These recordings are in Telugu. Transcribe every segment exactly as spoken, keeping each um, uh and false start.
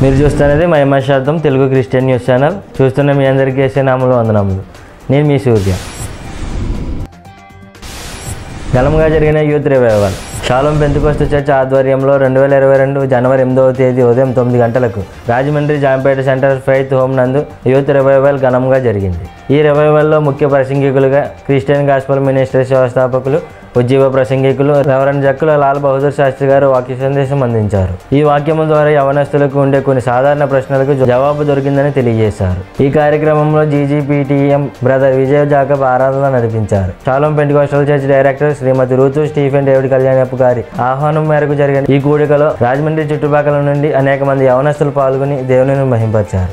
మీరు చూస్తున్నది మహిమ శాతం తెలుగు క్రిస్టియన్ న్యూస్ ఛానల్. చూస్తున్న మీ అందరికీ వేసే నామలు వందనాములు. నేను మీ సూర్య. ఘనంగా జరిగిన youth revival Shalom Pentecost church ఆధ్వర్యంలో రెండు వేల ఇరవై రెండు జనవరి ఎనిమిదవ తేదీ ఉదయం తొమ్మిది గంటలకు Rajahmundry Jampeta centre faith home నందు యూత్ రివైవల్ ఘనంగా జరిగింది. ఈ రివైవల్లో ముఖ్య ప్రసంగికులుగా క్రిస్టియన్ గాస్పల్ మినిస్ట్రీస్ వ్యవస్థాపకులు, ఉజ్జీవ ప్రసంగికులు రెవరెండ్ జక్కుల లాల్ బహదూర్ శాస్త్రి గారు వాక్య సందేశం అందించారు. ఈ వాక్యము ద్వారా యవనస్తులకు ఉండే కొన్ని సాధారణ ప్రశ్నలకు జవాబు దొరికిందని తెలియజేశారు. ఈ కార్యక్రమంలో జీజీపీటీఎం బ్రదర్ విజయ జాకబ్ ఆరాధన నడిపించారు. Shalom Pentecostal church director Srimati Ruth Stephen David Kalyanappa గారి ఆహ్వానం మేరకు జరిగిన ఈ కూడికలో రాజమండ్రి చుట్టుపక్కల నుండి అనేక మంది యవనస్తులు పాల్గొని దేవునిని మహింపరిచారు.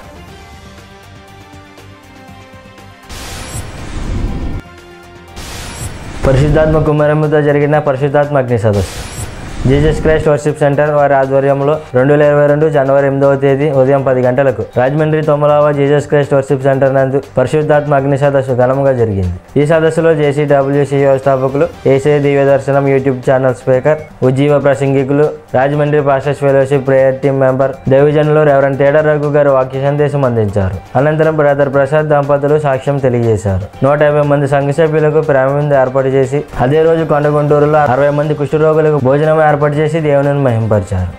పరిశుద్ధాత్మ కుమారముతో జరిగిన పరిశుద్ధాత్మ అగ్ని సదస్సు జీసస్ క్రైస్ట్ వర్షిప్ సెంటర్ వారి ఆధ్వర్యంలో రెండు వేల ఇరవై రెండు జనవరి ఎనిమిదవ తేదీ ఉదయం పది గంటలకు Rajahmundry Tummalava Jesus Christ worship centre నందు పరిశుద్ధాత్మ అగ్ని సదస్సు ఘనంగా జరిగింది. ఈ సదస్సులో జేసీడబ్ల్యూసీ వ్యవస్థాపకులు, ఏసే దివ్య దర్శనం యూట్యూబ్ ఛానల్ స్పీకర్, ఉజ్జీవ ప్రసంగికులు, Rajahmundry pastors fellowship prayer team member దైవజనులు రెవరెండ్ తేడా రఘు గారు వాక్య సందేశం అందించారు. అనంతరం బ్రదర్ ప్రసాద్ దంపతులు సాక్ష్యం తెలియజేశారు. నూట యాభై మంది సంఘ సభ్యులకు ప్రేమ విందు ఏర్పాటు చేసి అదే రోజు కొండగుంటూరులో అరవై మంది కుష్ఠరోగులకు భోజనం ఏర్పాటు చేసి దేవునిని మహింపరిచారు.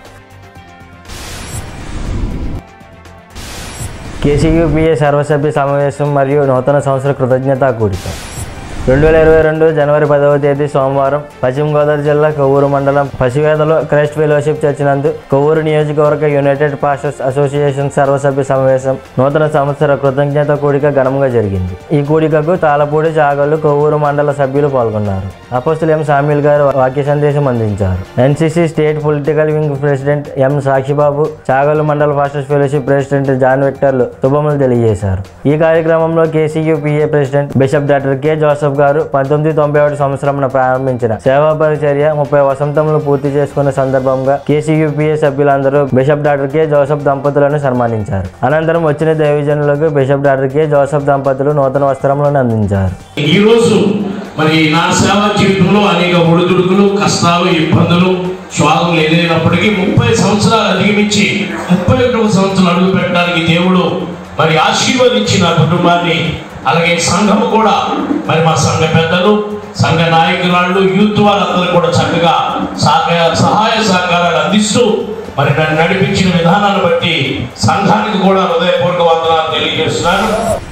కేసీయూపీఏ సర్వసభ్య సమావేశం మరియు నూతన సంవత్సర కృతజ్ఞతా కూడిక రెండు వేల ఇరవై రెండు జనవరి పదవ తేదీ సోమవారం పశ్చిమ గోదావరి జిల్లా కొవ్వూరు మండలం పసివేదలో క్రైస్ట్ ఫెలోషిప్ చర్చ్ నందు కొవ్వూరు నియోజకవర్గ యునైటెడ్ పాస్టర్స్ అసోసియేషన్ సర్వసభ్య సమావేశం నూతన సంవత్సర కృతజ్ఞత కూడిక ఘనంగా జరిగింది. ఈ కూడికకు తాళపూడి, చాగళ్ళు, కొవ్వూరు మండల సభ్యులు పాల్గొన్నారు. అపోస్తులు ఎం సామ్యుల్ గారు వాక్య సందేశం అందించారు. NCC state political wing president M Sakshibabu, Chagallu మండల పాస్టర్స్ ఫెలోషిప్ ప్రెసిడెంట్ జాన్ విక్టర్లు శుభములు తెలియజేశారు. ఈ కార్యక్రమంలో KCUPA president bishop doctor K Joseph గారు పంతొమ్మిది తొంభై ఒకటి సంవత్సరం ప్రారంభించిన సేవా పరిచర్య ముప్పై వసంతములు పూర్తి చేసుకున్న సందర్భంగా కేసీయూపీఏ సభ్యులందరూ బిషప్ డాక్టర్ కె జోసఫ్ దంపతులను సన్మానించారు. అనంతరం వచ్చిన దైవజనులకు బిషప్ డాక్టర్ కె జోసఫ్ దంపతులు నూతన వస్త్రములను అందించారు. ఈ రోజు మరి నా సేవా జీవితంలో అనేక ఒడిదుడుకులు, కష్టాలు, ఇబ్బందులు, స్వాగం ఎదురైనప్పటికీ ముప్పై సంవత్సరాలు అధిగమించి ముప్పై ఒకటవ సంవత్సరం అడుగు పెట్టడానికి దేవుడు మరి ఆశీర్వదించి నా కుటుంబాన్ని, అలాగే సంఘము కూడా మరి మా సంఘ పెద్దలు, సంఘ నాయకురాళ్ళు, యూత్ వాళ్ళందరూ కూడా చక్కగా సహాయ సహకారాలు అందిస్తూ మరి నన్ను నడిపించిన విధానాన్ని బట్టి సంఘానికి కూడా హృదయపూర్వక వందనాలు తెలియజేస్తున్నాను.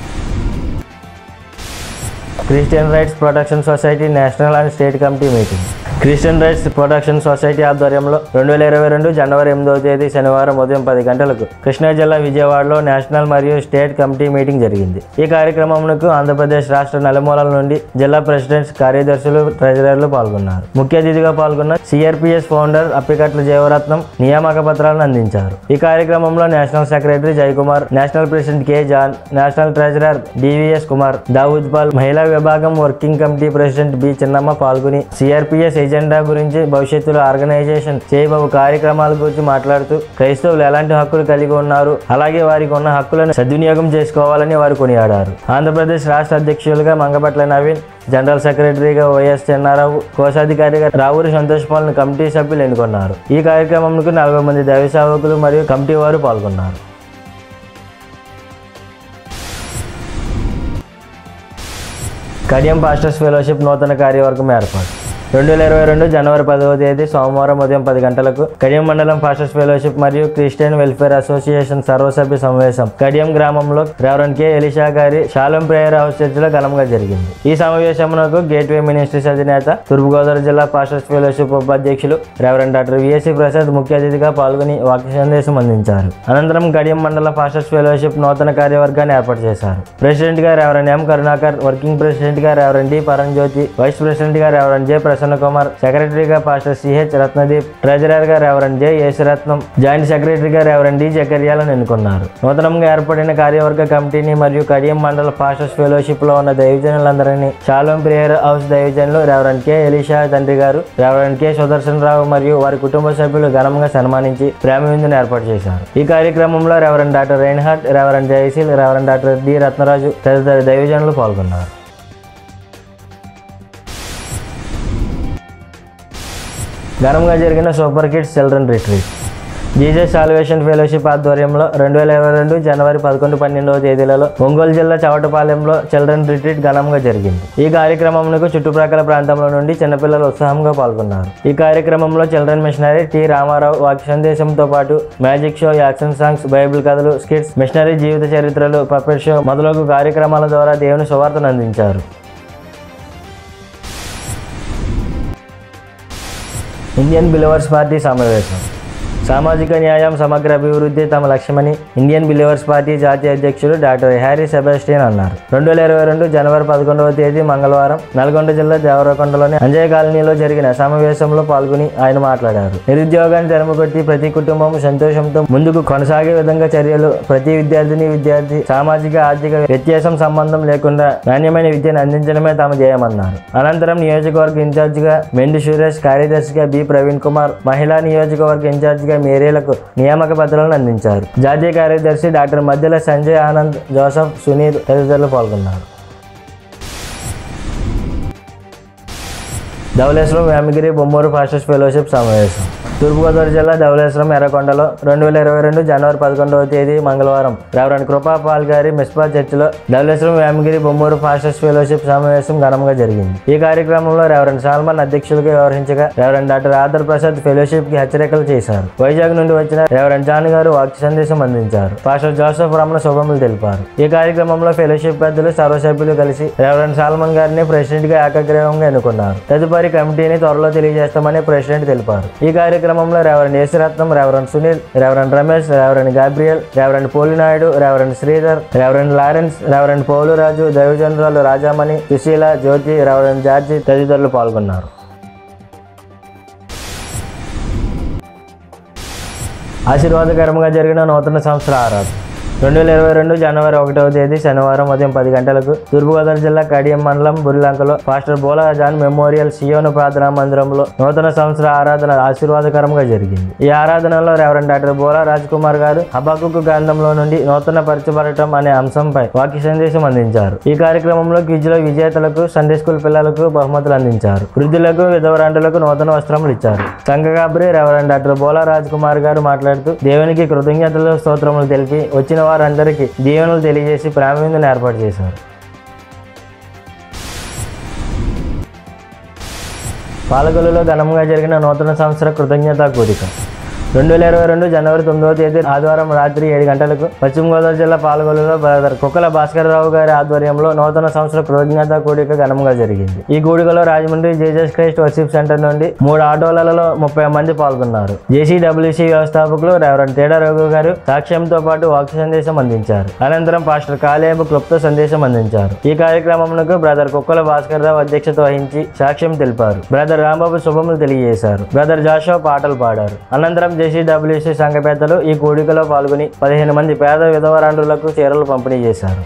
Christian rights protection society national and state committee meeting Christian rights protection society ఆధ్వర్యంలో రెండు వేల ఇరవై రెండు జనవరి ఎనిమిదవ తేదీ శనివారం ఉదయం పది గంటలకు కృష్ణా జిల్లా విజయవాడలో నేషనల్ మరియు స్టేట్ కమిటీ మీటింగ్ జరిగింది. ఈ కార్యక్రమంకు ఆంధ్రప్రదేశ్ రాష్ట్ర నలుమూలల నుండి జిల్లా ప్రెసిడెంట్స్, కార్యదర్శులు, ట్రెజరర్లు పాల్గొన్నారు. ముఖ్య అతిథిగా పాల్గొన్న సిఆర్పిఎస్ ఫౌండర్ అప్పికట్ల జీవరత్నం నియామక పత్రాలను అందించారు. ఈ కార్యక్రమంలో national secretary Jayakumar, national president K John, national treasurer DVS Kumar, Daud Paul, మహిళా విభాగం వర్కింగ్ కమిటీ ప్రెసిడెంట్ బి చిన్నమ్మ పాల్గొని సిఆర్పిఎస్ ఎజెండా గురించి, భవిష్యత్తులో ఆర్గనైజేషన్ చేయబోవు కార్యక్రమాల గురించి మాట్లాడుతూ క్రైస్తవులు ఎలాంటి హక్కులు కలిగి ఉన్నారు, అలాగే వారికి ఉన్న హక్కులను సద్వినియోగం చేసుకోవాలని వారు కొనియాడారు. ఆంధ్రప్రదేశ్ రాష్ట్ర అధ్యక్షులుగా మంగపట్ల నవీన్, జనరల్ సెక్రటరీగా వైఎస్ చెన్నారావు, కోశాధికారిగా రావూరి సంతోష్ పాల్ను కమిటీ సభ్యులు ఎన్నుకున్నారు. ఈ కార్యక్రమంకు నలభై మంది దైవ సేవకులు మరియు కమిటీ వారు పాల్గొన్నారు. కడియం పాస్టర్స్ ఫెలోషిప్ నూతన కార్యవర్గం ఏర్పాటు రెండు వేల ఇరవై రెండు జనవరి పదవ తేదీ సోమవారం ఉదయం పది గంటలకు కడియం మండలం పాస్టర్స్ ఫెలోషిప్ మరియు క్రిస్టియన్ వెల్ఫేర్ అసోసియేషన్ సర్వసభ్య సమావేశం కడియం గ్రామంలో రెవరెండ్ కె ఎలీషా గారి షాలోమ్ ప్రేయర్ హౌస్ చర్చిలో ఘనంగా జరిగింది. ఈ సమావేశంలో గేట్వే మినిస్ట్రీస్ అధినేత, తూర్పుగోదావరి జిల్లా పాస్టర్స్ ఫెలోషిప్ ఉపాధ్యక్షులు రెవరెండ్ డాక్టర్ విఎస్సి ప్రసాద్ ముఖ్య అతిథిగా పాల్గొని వాక్య సందేశం అందించారు. అనంతరం కడియం మండల పాస్టర్స్ ఫెలోషిప్ నూతన కార్యవర్గాన్ని ఏర్పాటు చేశారు. ప్రెసిడెంట్ గా reverend M Karunakar, working president గా reverend D Paramjyothi, vice president గా రెవరెండ్ జె ప్రసన్న కుమార్, సెక్రటరీగా పాస్టర్ సిహెచ్ రత్నదీప్, ట్రెజరర్ గా రెవరెండ్ జె యేసురత్నం, జాయింట్ సెక్రటరీగా రెవరెండ్ డి జకర్యాలను ఎన్నుకున్నారు. నూతనంగా ఏర్పడిన కార్యవర్గ కమిటీని మరియు కడియం మండల పాస్టర్స్ ఫెలోషిప్ లో ఉన్న దైవజనులందరినీ షాలోమ్ ప్రేయర్ హౌస్ దైవజనులు రెవరెండ్ కె ఎలీషా తండ్రి గారు, రెవరెండ్ కె సుదర్శన్ రావు మరియు వారి కుటుంబ సభ్యులు ఘనంగా సన్మానించి ప్రేమ విందును ఏర్పాటు చేశారు. ఈ కార్యక్రమంలో reverend doctor Reinhardt, reverend Jayasheel, reverend doctor D Ratnaraju తదితర దైవజనులు పాల్గొన్నారు. ఘనంగా జరిగిన super kids children retreat Jesus salvation fellowship ఆధ్వర్యంలో రెండు వేల ఇరవై రెండు జనవరి పదకొండు పన్నెండవ తేదీలలో ఒంగోలు జిల్లా చవటపాలెంలో చిల్డ్రన్ రిట్రీట్ ఘనంగా జరిగింది. ఈ కార్యక్రమంలో చుట్టుప్రక్కల ప్రాంతంలో నుండి చిన్నపిల్లలు ఉత్సాహంగా పాల్గొన్నారు. ఈ కార్యక్రమంలో చిల్డ్రన్ మిషనరీ టి రామారావు వాక్య సందేశంతో పాటు magic show, action songs, Bible కథలు, స్కిట్స్, మిషనరీ జీవిత చరిత్రలు, పప్పెట్ షో మొదలగు కార్యక్రమాల ద్వారా దేవుని సువార్తను అందించారు. ఇండియన్ బిలీవర్స్ పార్టీ సమావేశం. సామాజిక న్యాయం, సమగ్ర అభివృద్ధి తమ లక్ష్యమని ఇండియన్ బిలీవర్స్ పార్టీ జాతీయ అధ్యక్షుడు డాక్టర్ హ్యారీ సెబాస్టియన్ అన్నారు. రెండు వేల ఇరవై రెండు జనవరి పదకొండవ తేదీ మంగళవారం నల్గొండ జిల్లా దేవరకొండలోని అంజయ్య కాలనీలో జరిగిన సమావేశంలో పాల్గొని ఆయన మాట్లాడారు. నిరుద్యోగాన్ని తెరమకొట్టి ప్రతి కుటుంబం సంతోషంతో ముందుకు కొనసాగే విధంగా చర్యలు, ప్రతి విద్యార్థిని విద్యార్థి సామాజిక ఆర్థిక వ్యత్యాసం సంబంధం లేకుండా నాణ్యమైన విద్యను అందించడమే తమ ధ్యేయమన్నారు. అనంతరం నియోజకవర్గ ఇన్ఛార్జిగా మెండి సురేష్, కార్యదర్శిగా బి ప్రవీణ్ కుమార్, మహిళా నియోజకవర్గ ఇన్ఛార్జిగా మేరీలకు నియామక పత్రాలను అందించారు. జాతీయ కార్యదర్శి డాక్టర్ మధ్యల సంజయ్, ఆనంద్, జోసఫ్, సునీల్ తదితరులు పాల్గొన్నారు. ధవళేశ్వరం వేమగిరి బొమ్మూరు ఫాస్టర్స్ ఫెలోషిప్ సమావేశం. తూర్పుగోదావరి జిల్లా ధవళేశ్వరం ఎర్రకొండలో రెండు వేల ఇరవై రెండు జనవరి పదకొండవ తేదీ మంగళవారం రెవరెండ్ కృపాపాల్ గారి మిస్పా చర్చిలో ధవళేశ్వరం వేమగిరి బొమ్మూరు ఫాస్టర్స్ ఫెలోషిప్ సమావేశం ఘనంగా జరిగింది. ఈ కార్యక్రమంలో రెవరెండ్ సాల్మన్ అధ్యక్షులుగా వ్యవహరించగా reverend doctor Adar Prasad fellowship కి హెచ్చరికలు చేశారు. వైజాగ్ నుండి వచ్చిన రెవరెండ్ జాన్ గారు వాక్య సందేశం అందించారు. పాస్టర్ జోసెఫ్ రమణ శుభములు తెలిపారు. ఈ కార్యక్రమంలో ఫెలోషిప్ పెద్దలు సర్వసభ్యులు కలిసి రెవరెండ్ సాల్మన్ గారిని ప్రెసిడెంట్ గా ఏకగ్రీవంగా ఎన్నుకున్నారు. తదుపరి కమిటీని త్వరలో తెలియజేస్తామని ప్రెసిడెంట్ తెలిపారు. ఈ కార్యక్రమంలో reverend Yesuratnam, reverend Sunil, reverend Ramesh, reverend Gabriel, reverend Polinaidu, reverend Sridhar, reverend Lawrence, reverend Poluraju, దైవజనురాలు రాజామణి, సుశీల, జ్యోతి, రెవరెండ్ జార్జి తదితరులు పాల్గొన్నారు. ఆశీర్వాదకరంగా జరిగిన నూతన సంవత్సర ఆరాధన. రెండు వేల ఇరవై రెండు జనవరి ఒకటవ తేదీ శనివారం ఉదయం పది గంటలకు తూర్పుగోదావరి జిల్లా కడియం మండలం బురిలంకలో pastor Bola John memorial Zion ప్రార్థనా మందిరంలో నూతన సంవత్సర ఆరాధన ఆశీర్వాదకరంగా జరిగింది. ఈ ఆరాధనలో రెవరెండ్ డాక్టర్ బోలా రాజ్ కుమార్ గారు హబక్కుకు గ్రంథంలో నుండి నూతన పరచబడటం అనే అంశంపై వాక్య సందేశం అందించారు. ఈ కార్యక్రమంలో క్విజ్లో విజేతలకు, సండే స్కూల్ పిల్లలకు బహుమతులు అందించారు. వృద్ధులకు, విధవరాంటులకు నూతన వస్త్రములు ఇచ్చారు. సంఘ గాబ్రి రెవరెండ్ డాక్టర్ బోలా రాజ్ కుమార్ గారు మాట్లాడుతూ దేవునికి కృతజ్ఞతలు, స్తోత్రములు తెలిపి వచ్చిన వారందరికీ దీవెనలు తెలియజేసి ప్రేమ విందును ఏర్పాటు చేశారు. పాలకొల్లులో ఘనంగా జరిగిన నూతన సంవత్సర కృతజ్ఞతా కూడిక. రెండు వేల ఇరవై రెండు జనవరి తొమ్మిదవ తేదీ ఆదివారం రాత్రి ఏడు గంటలకు పశ్చిమ గోదావరి జిల్లా పాలకొల్లులో బ్రదర్ కుక్కల భాస్కర్ రావు గారి ఆధ్వర్యంలో నూతన సంవత్సర కృతజ్ఞతా కూడిక ఘనంగా జరిగింది. ఈ కూడికలో Rajahmundry Jesus Christ worship centre నుండి మూడు ఆటోలలో ముప్పై మంది పాల్గొన్నారు. జేసీడబ్ల్యూసీ వ్యవస్థాపకులు రెవరెండ్ తేడా రఘు గారు సాక్ష్యంతో పాటు వాక్య సందేశం అందించారు. అనంతరం పాస్టర్ కాలేబు క్లుప్త సందేశం అందించారు. ఈ కార్యక్రమంలో బ్రదర్ కుక్కల భాస్కర్ రావు అధ్యక్షత వహించి సాక్ష్యం తెలిపారు. బ్రదర్ రాంబాబు శుభములు తెలియజేశారు. బ్రదర్ జాషువా పాటలు పాడారు. అనంతరం జేసీడబ్ల్యూసీ సంఘ పెద్దలు ఈ కూడికలో పాల్గొని పదిహేను మంది పేద విధవరాండ్రులకు చీరలు పంపిణీ చేశారు.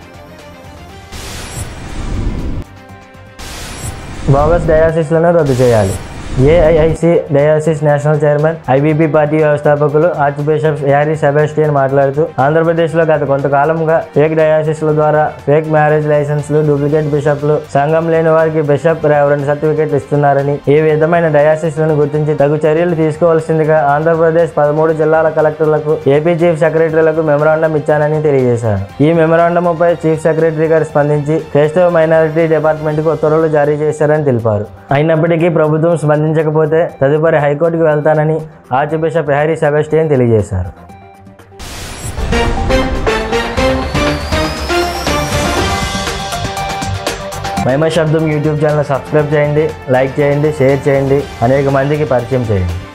బోగస్ డయాసిస్లను రద్దు చేయాలి. AIIC diocese national chairman, IBP party వ్యవస్థాపకులు ఆర్చ్ బిషప్ హ్యారీ సెబాస్టియన్ మాట్లాడుతూ ఆంధ్రప్రదేశ్లో గత కొంతకాలంగా ఫేక్ డయాసిస్ల ద్వారా ఫేక్ మ్యారేజ్ లైసెన్స్లు, డూప్లికేట్ బిషప్లు, సంఘం లేని వారికి బిషప్, రెవరెండ్ సర్టిఫికేట్ ఇస్తున్నారని, ఈ విధమైన డయాసిస్లను గుర్తించి తగు చర్యలు తీసుకోవాల్సిందిగా ఆంధ్రప్రదేశ్ పదమూడు జిల్లాల కలెక్టర్లకు, ఏపీ చీఫ్ సెక్రటరీలకు మెమరాండం ఇచ్చానని తెలియజేశారు. ఈ మెమరాండంపై చీఫ్ సెక్రటరీ గారు స్పందించి క్రైస్తవ మైనారిటీ డిపార్ట్మెంట్కు ఉత్తర్వులు జారీ చేశారని తెలిపారు. అయినప్పటికీ ప్రభుత్వం స్పందించకపోతే తదుపరి హైకోర్టుకు వెళ్తానని ఆర్చ్ బిషప్ హ్యారీ సెబాస్టియన్ తెలియజేశారు. మహిమ శబ్దం యూట్యూబ్ ఛానల్ సబ్స్క్రైబ్ చేయండి, లైక్ చేయండి, షేర్ చేయండి, అనేక మందికి పరిచయం చేయండి.